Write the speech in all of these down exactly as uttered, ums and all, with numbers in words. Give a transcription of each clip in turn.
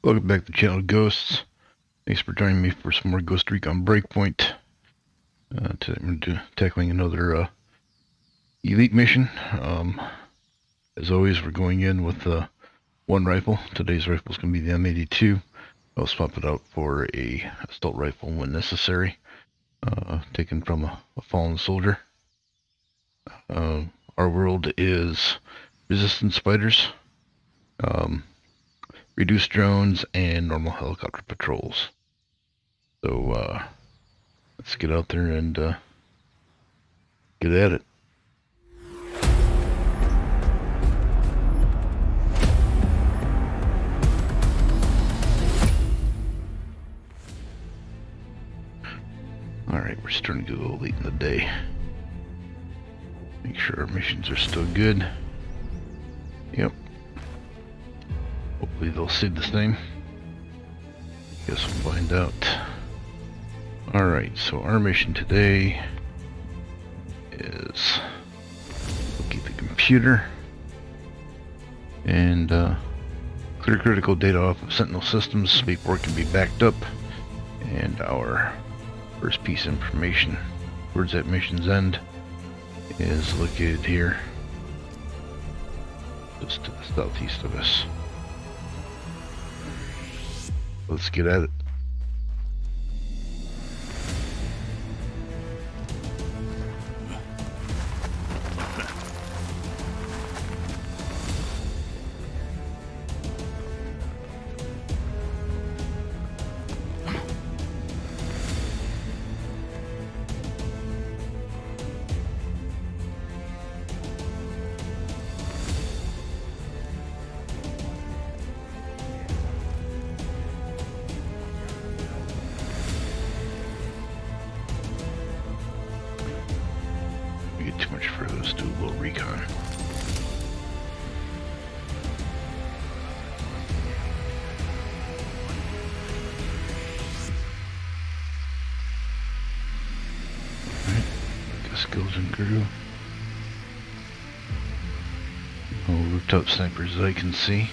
Welcome back to the channel Ghosts. Thanks for joining me for some more Ghost Recon Breakpoint. Uh, today I'm going to tackling another uh, elite mission. Um, as always, we're going in with uh, one rifle. Today's rifle is going to be the M eighty-two. I'll swap it out for a assault rifle when necessary, uh, taken from a, a fallen soldier. Uh, our world is resistance fighters. Um, reduced drones, and normal helicopter patrols. So, uh, let's get out there and, uh, get at it. Alright, we're starting to get a little late in the day. Make sure our missions are still good. Yep. Hopefully they'll stay the same. Guess we'll find out. Alright, so our mission today is locate the computer and uh, clear critical data off of Sentinel systems before it can be backed up. And our first piece of information towards that mission's end is located here, just to the southeast of us. Let's get at it. Too much further, let's do a little recon. Alright, got skills and crew. No rooftop snipers that I can see.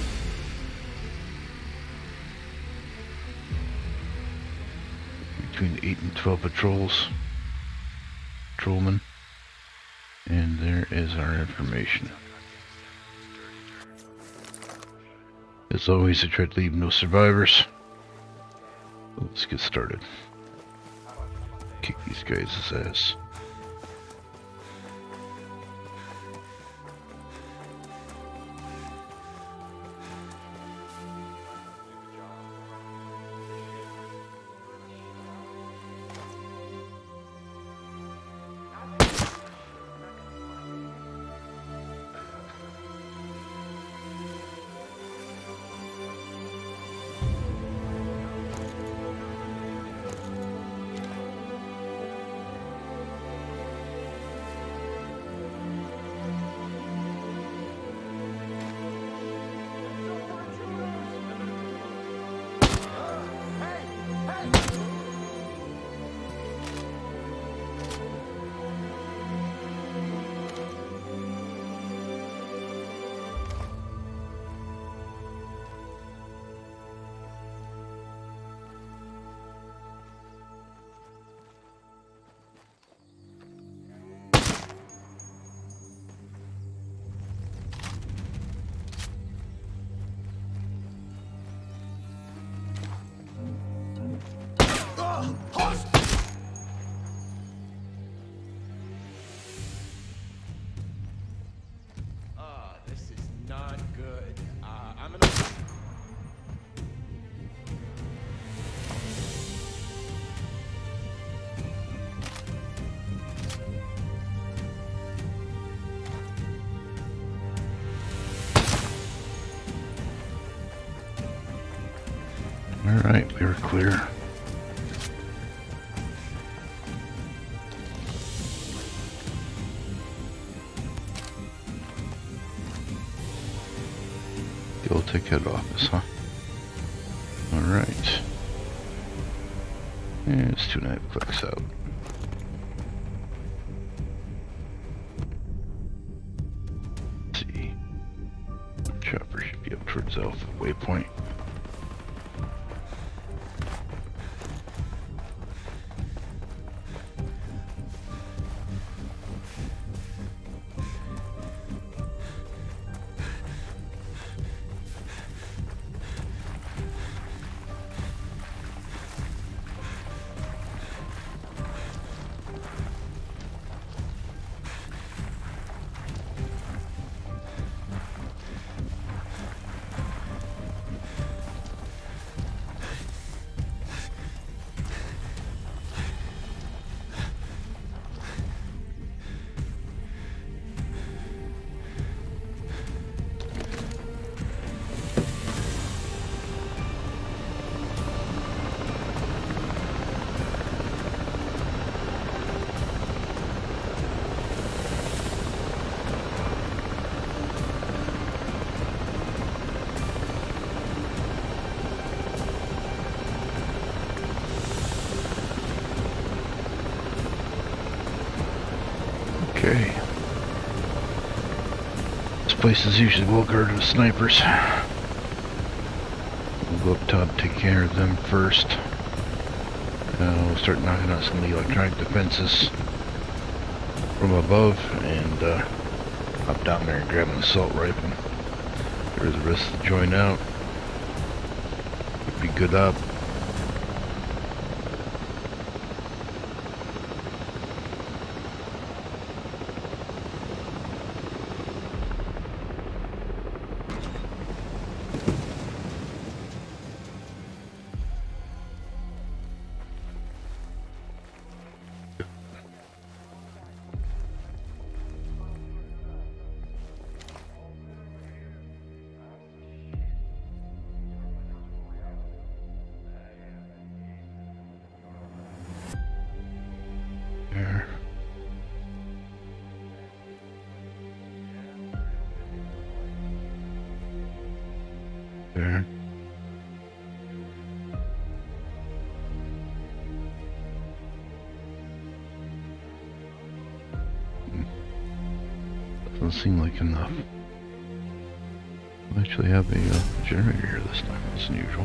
Between eight and twelve patrols. Patrolmen. And there is our information. As always, I try to leave no survivors. Let's get started. Kick these guys' ass. Alright, we were clear. Giltech head office, huh? Alright. And it's two and a half clicks out. Let's see. Chopper should be up towards Alpha Waypoint. Okay. This place is usually well guarded with snipers. We'll go up top, take care of them first. Uh, we'll start knocking out some of the electronic defenses from above, and uh, hop down there and grab an assault rifle. There's the rest of the joint out. Be good up. There. There. Hmm. Doesn't seem like enough. We actually have a uh, generator here this time. That's unusual.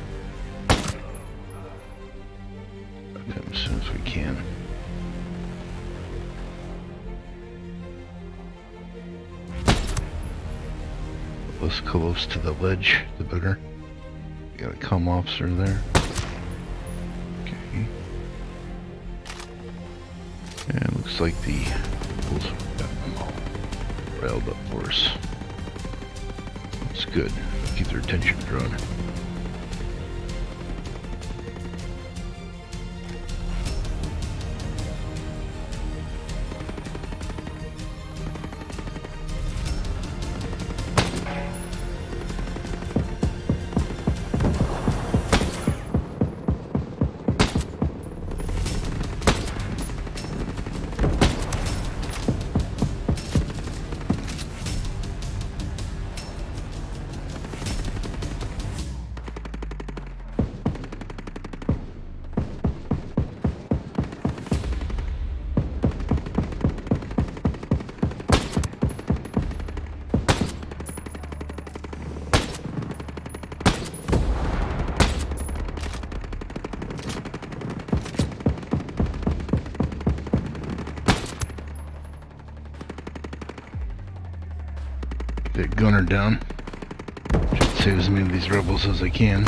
Okay, as soon as we can. The less close to the ledge, the better. We got a comm officer there. Okay. And it looks like the bulls got them all railed up for us. That's good. Keep their attention drawn. Get gunner down. Should save as many of these rebels as I can.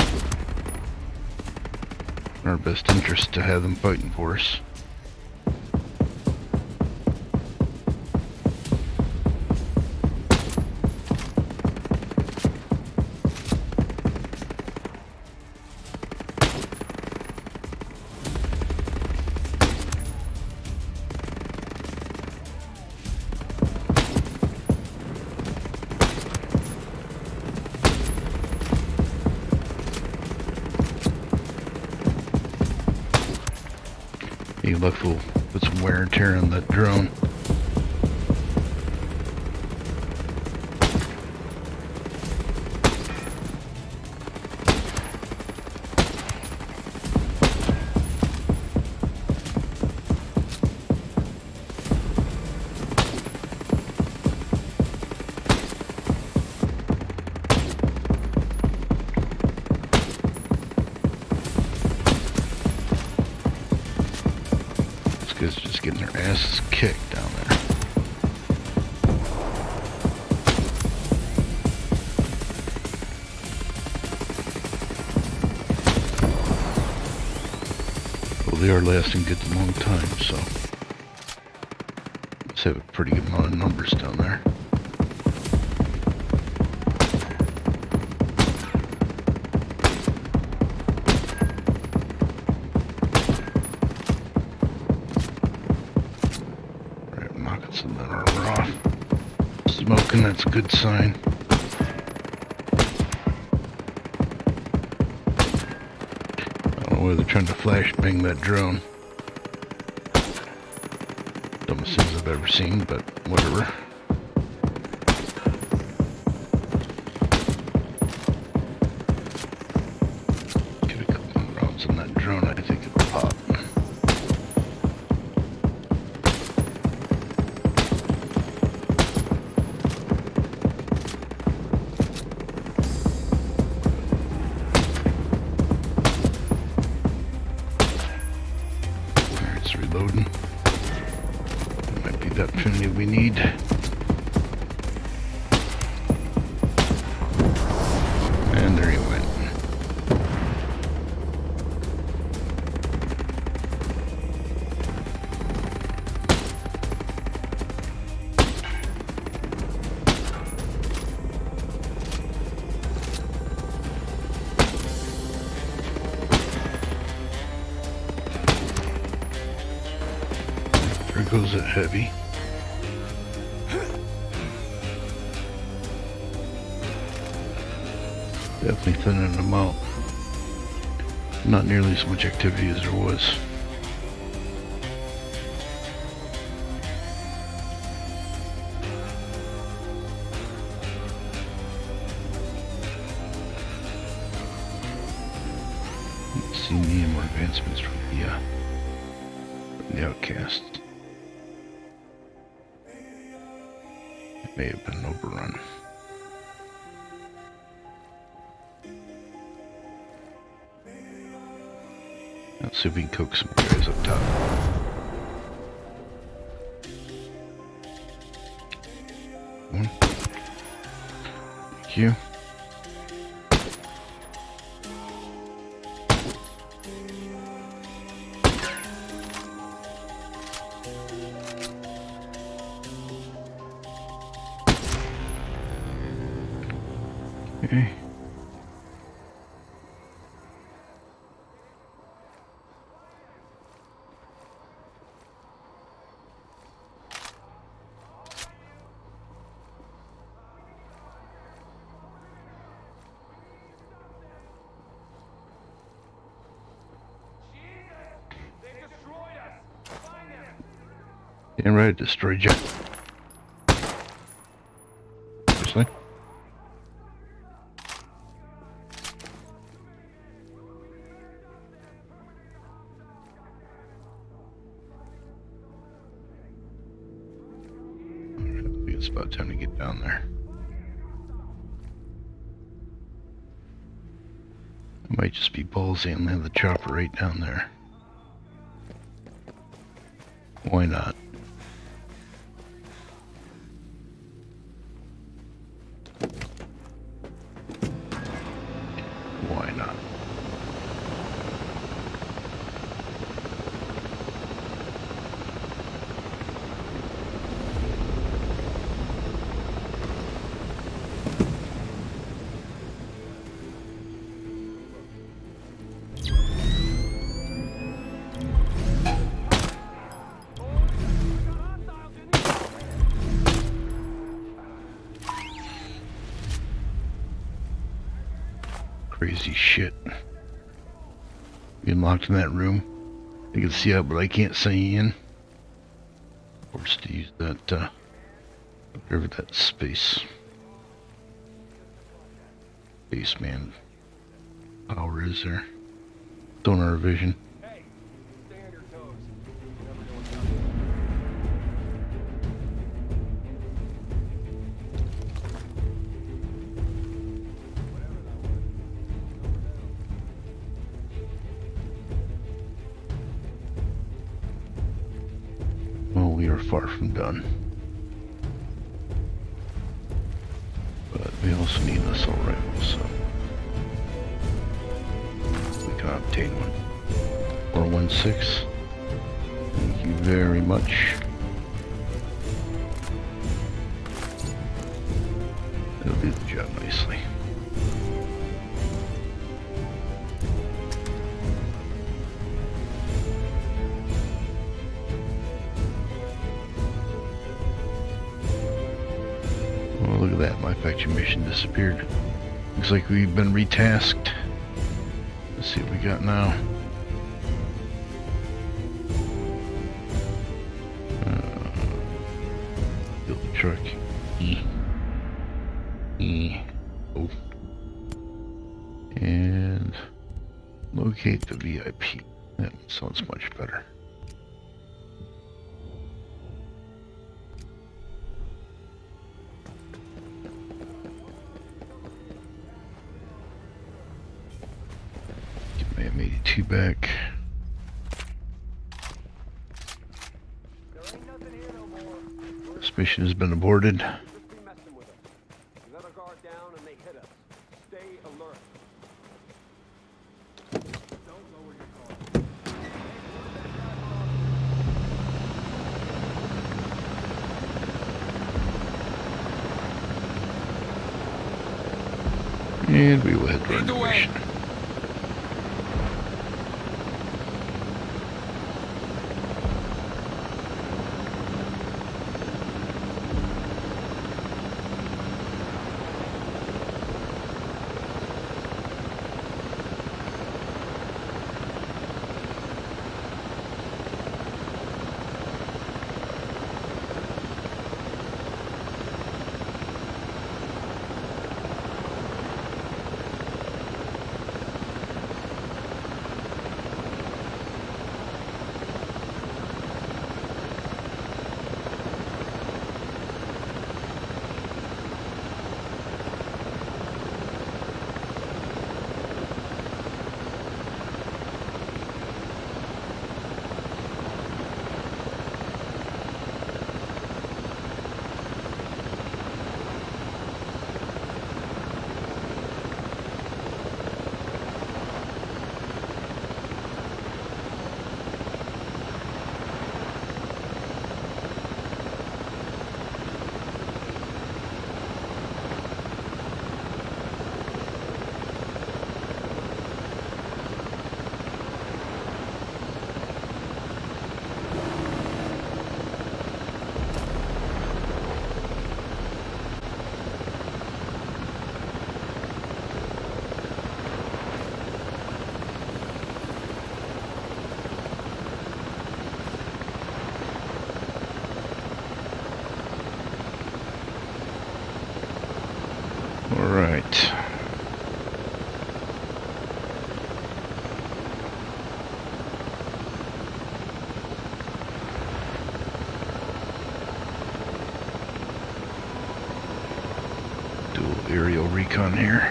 In our best interest to have them fighting for us. Hey, look, we'll put some wear and tear on that drone. Is just getting their asses kicked down there. Well, they are lasting good a long time, so let's have a pretty good amount of numbers down there. Some of that armor off. Smoking, that's a good sign. I don't know whether they're trying to flashbang that drone. Dumbest things I've ever seen, but whatever. Get a couple of rounds on that drone, I think it'll pop. be the opportunity we need. And there he went. There goes that heavy. Definitely thinning them out. Not nearly as much activity as there was. Let's see any more advancements from the, uh, from the Outcast. It may have been overrun. Let's see if we can coax some guys up top. One. Thank you. Okay. Damn right, it destroyed you. Seriously? I think it's about time to get down there. I might just be ballsy and land the chopper right down there. Why not? Why not? Crazy shit. Being locked in that room. I can see out, but I can't see in. Forced to use that, uh, whatever that space. Spaceman power is there. Sonar vision. Hey, stay on your toes. Well, we are far from done. But we also need an assault rifle, so we can obtain one. four one six. Thank you very much. That'll do the job nicely. Oh, look at that, my faction mission disappeared. Looks like we've been retasked. Let's see what we got now. Uh, build the truck. E. E. Oh. And locate the V I P. That sounds much better. Get my M eighty-two back. There ain't nothing here no more. This mission has been aborted. Just be messing with us. We let our guard down and they hit us. Stay alert. Don't lower your guard. And we will head for Lead the our way. mission. All right. Do a little aerial recon here.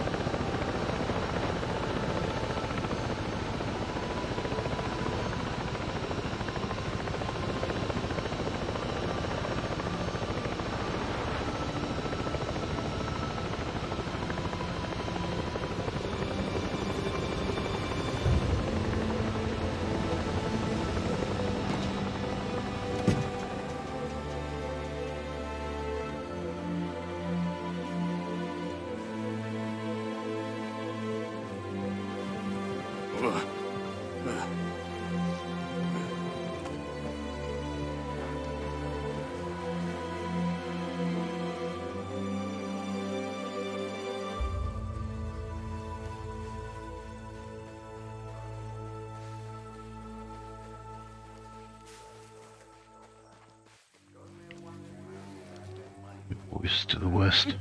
Voice to the west.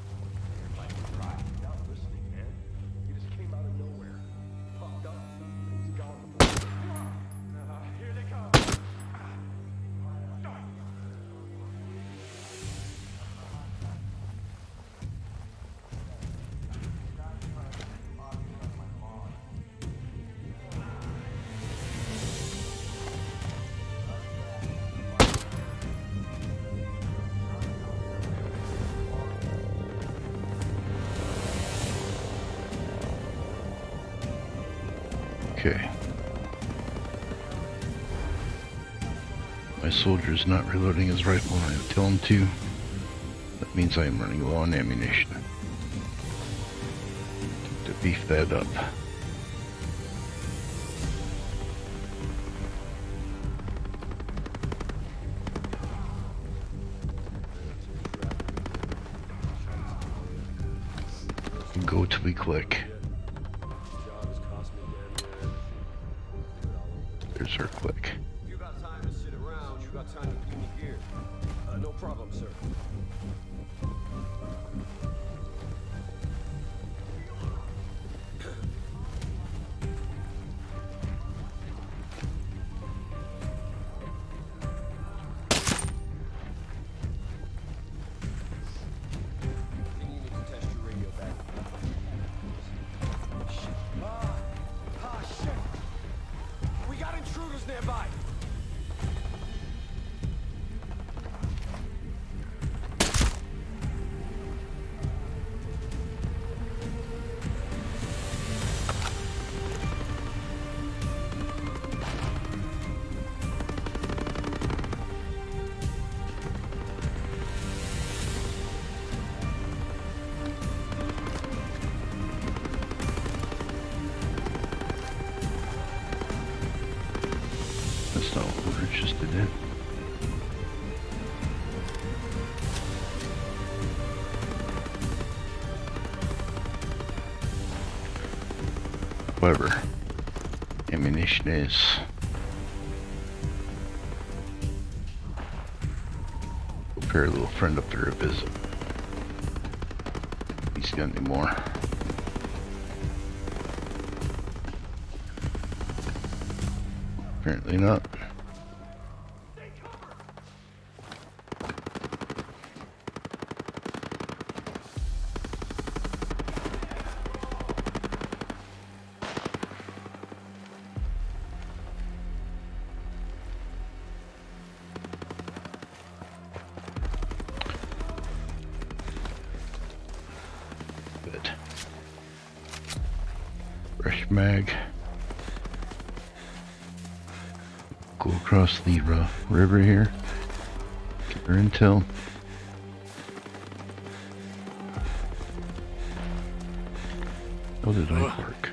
Okay. My soldier is not reloading his rifle when I tell him to. That means I am running low on ammunition. To beef that up. Go till we click. There's our click. If you got time to sit around, you got time to clean your gear. Uh, no problem, sir. Continuing to test your radio back. Shit. Ah, ah, shit. We got intruders nearby. then. However, ammunition is. We'll pair a little friend up there a visit. He's got any more. Apparently not. Good. Fresh mag. Go across the uh, river here. Get our intel. How did I work?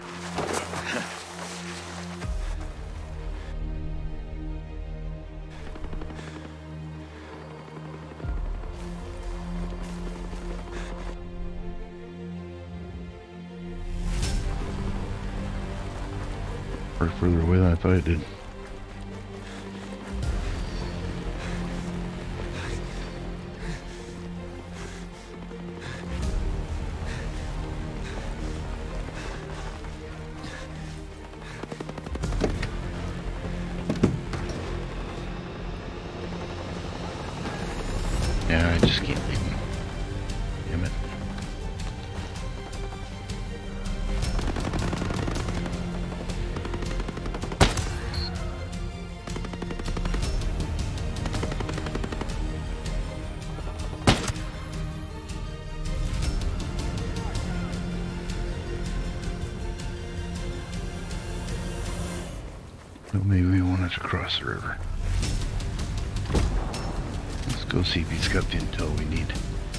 Or further away than I thought I did. Yeah, I just can't leave him. Damn it. Well, maybe we wanted to cross the river. Let's go see if he's got the intel we need.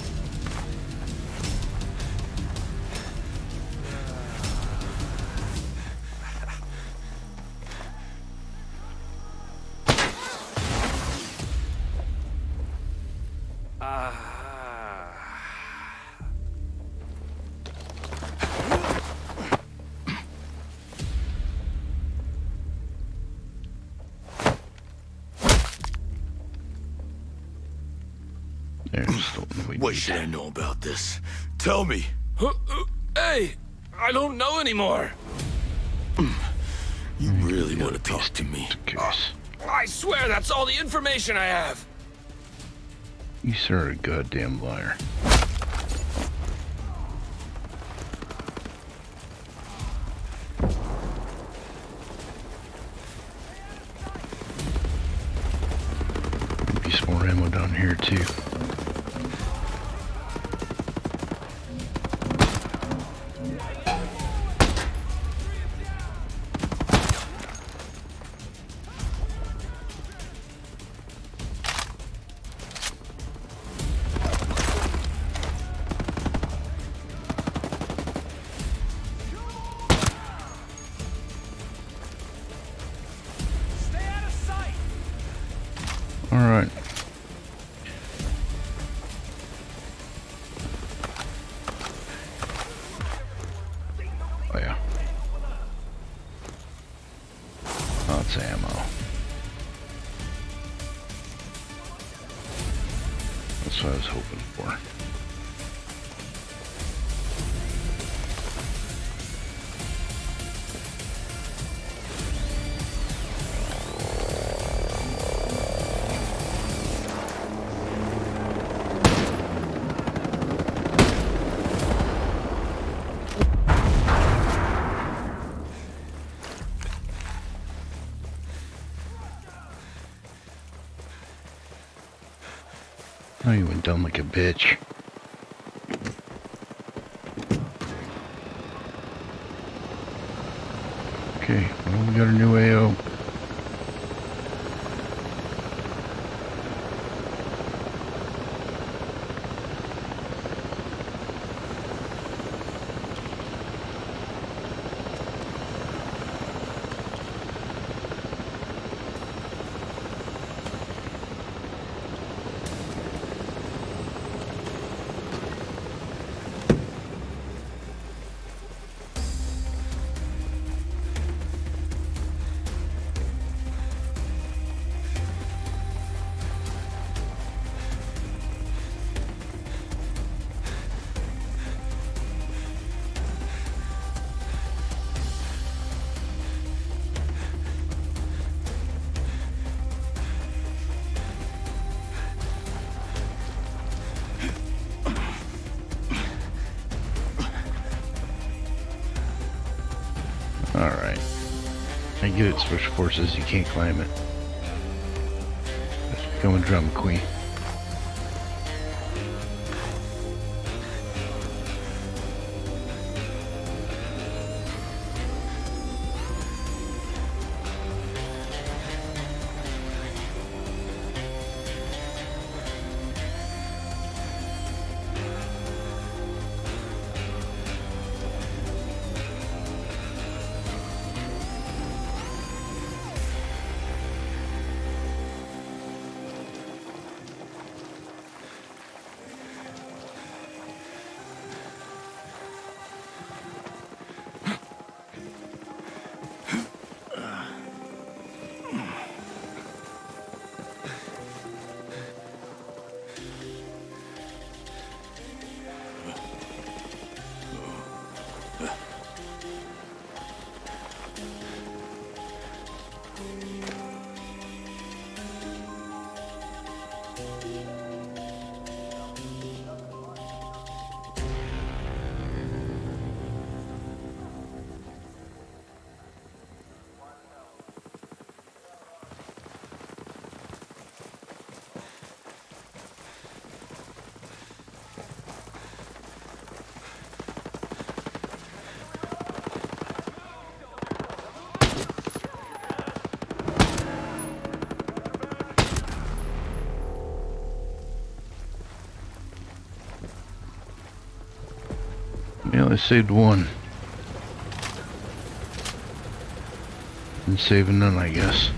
There's something we What need. should I know about this? Tell me. Hey, I don't know anymore. You really want to talk to me? Curious. I swear that's all the information I have. You sir are a goddamn liar. Maybe some more ammo down here too. All right. Oh yeah. Lots of ammo. That's what I was hoping for. Oh, you went down like a bitch. Okay, well, we got a new A O. get it, Special Forces, you can't climb it. That's becoming Drama Queen. Yeah, I saved one. And saving none, I guess.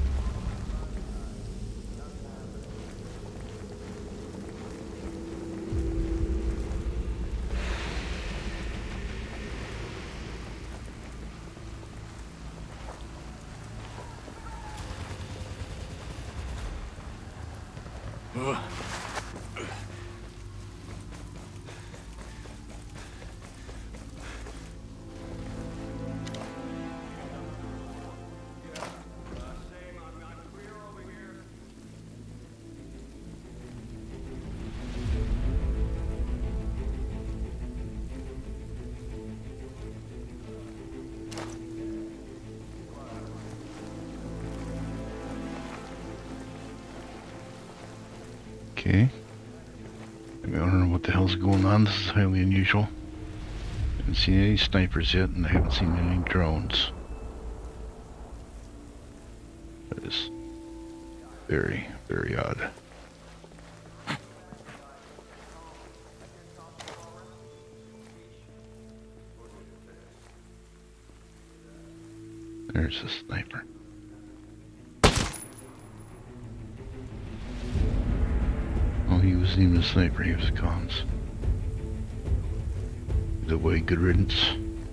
Okay. I don't know what the hell's going on. This is highly unusual. I haven't seen any snipers yet, and I haven't seen any drones. That is very, very odd. There's a sniper. He wasn't even a sniper, he was a comms. Either way, good riddance.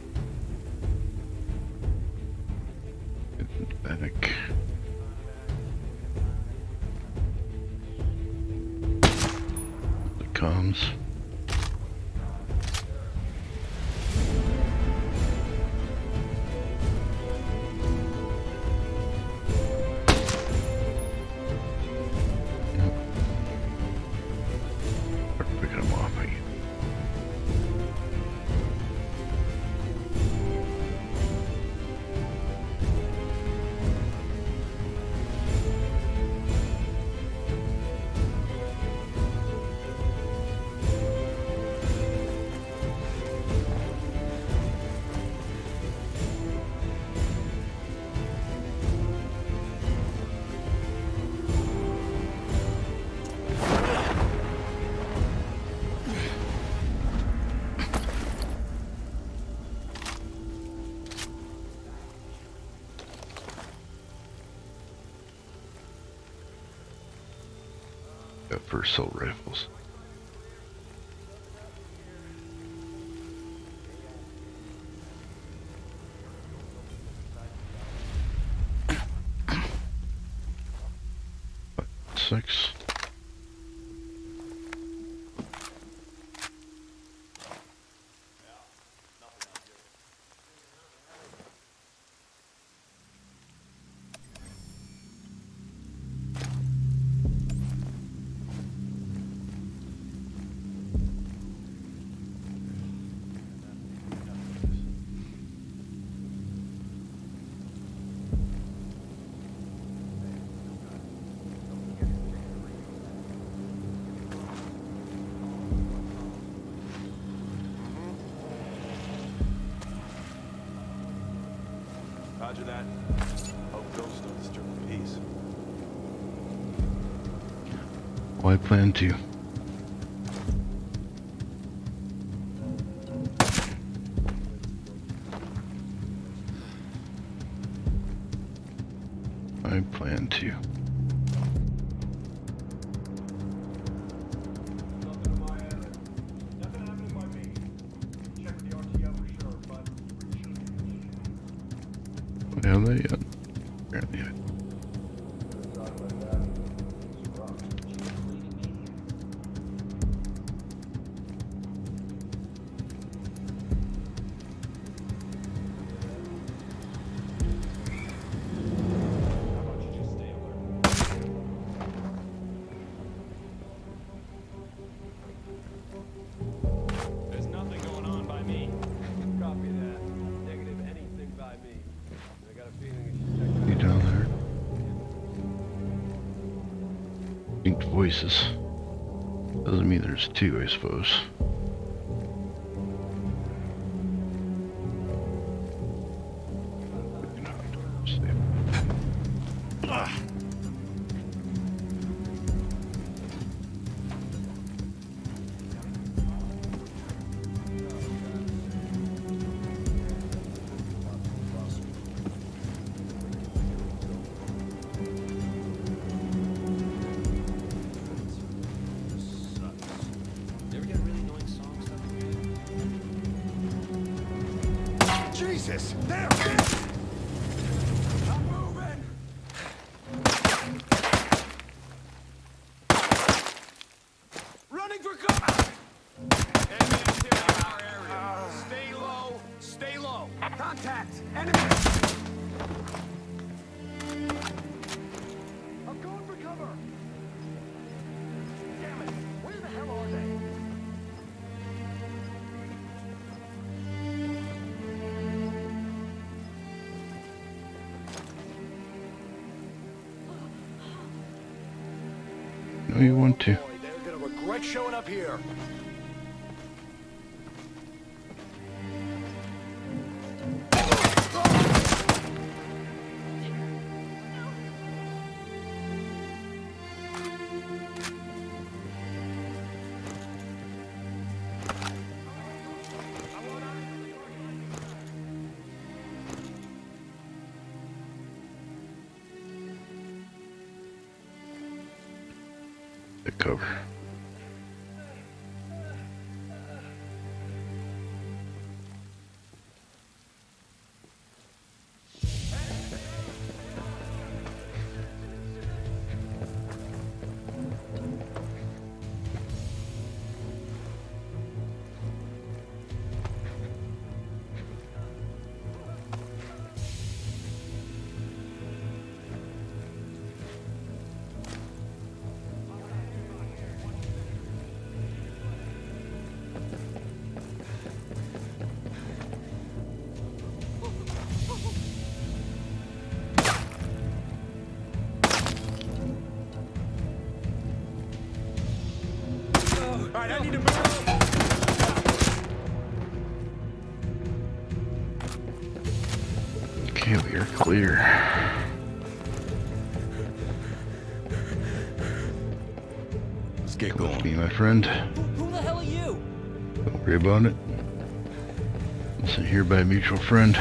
Pathetic. The comms. Got for assault rifles. Six. Roger that. Hope ghosts don't disturb the peace. Well, I plan to. I plan to. Well, they uh, apparently I There's nothing going on by me. Copy that. Negative anything by me. I got a feeling you should check see down there. Distinct voices. Doesn't mean there's two, I suppose. You ever get a really annoying song stuck in Jesus! There! I'm moving! Running for cover! Enemy activity in our area. Stay low. Stay low. Contact! Enemy! I'm going for cover! Damn it! Where the hell are they? No, you want to. Boy, they're gonna regret showing up here. The cover. All right, I need to move. Okay, we are clear. Let's get Come with going. me, my friend. Who the hell are you? Don't worry about it. I'm sent here by a mutual friend.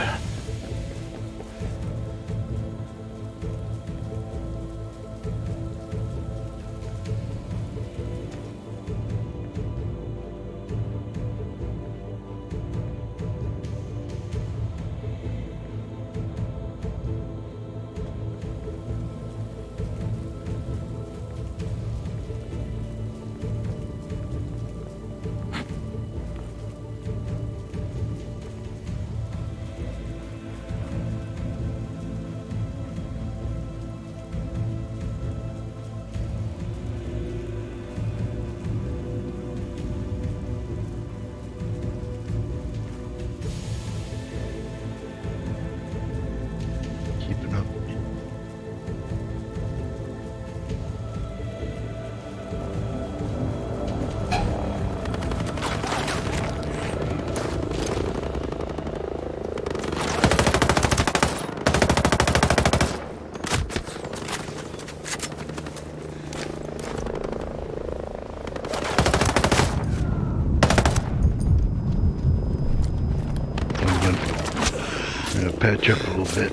patch up a little bit.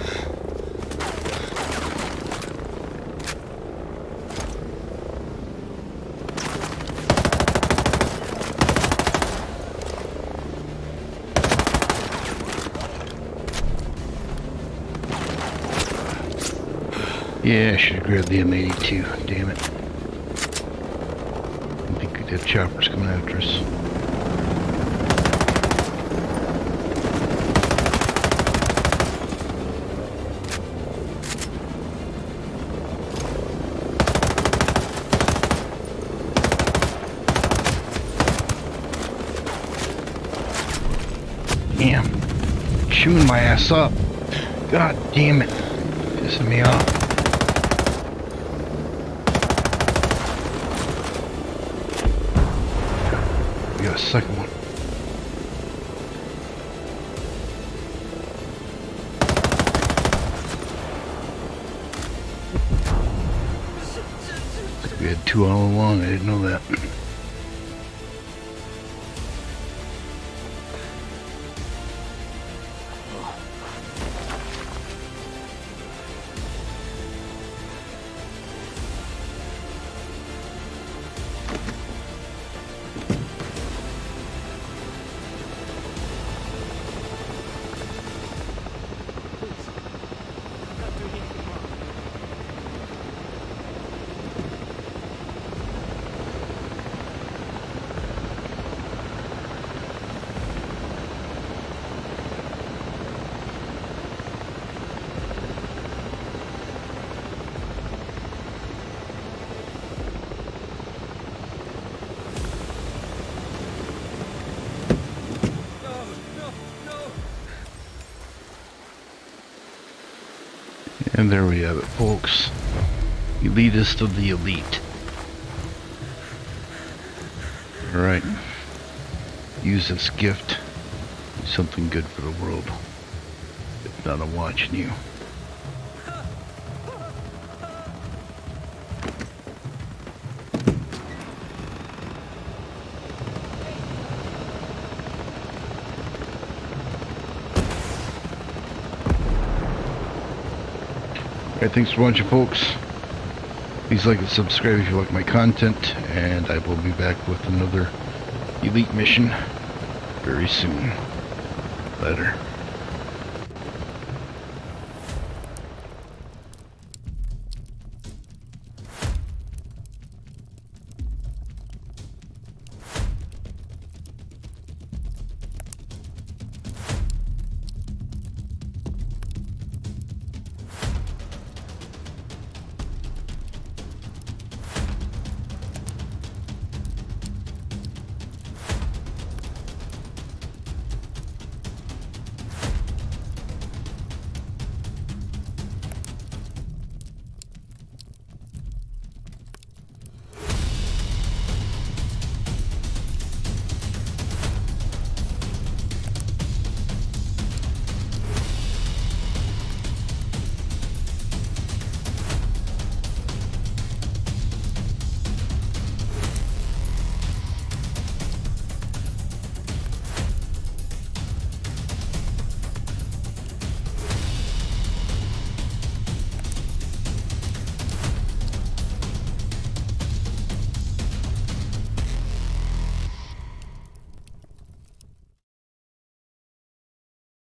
Yeah, I should have grabbed the M eighty-two, damn it. I think we'd have choppers coming after us. Damn, chewing my ass up. God damn it, pissing me off. We got a second one. We had two all along, I didn't know that. And there we have it, folks. Elitist of the elite. Alright. Use this gift. Do something good for the world. If not, I'm watching you. Alright, thanks for watching, folks. Please like and subscribe if you like my content, and I will be back with another elite mission very soon. Later.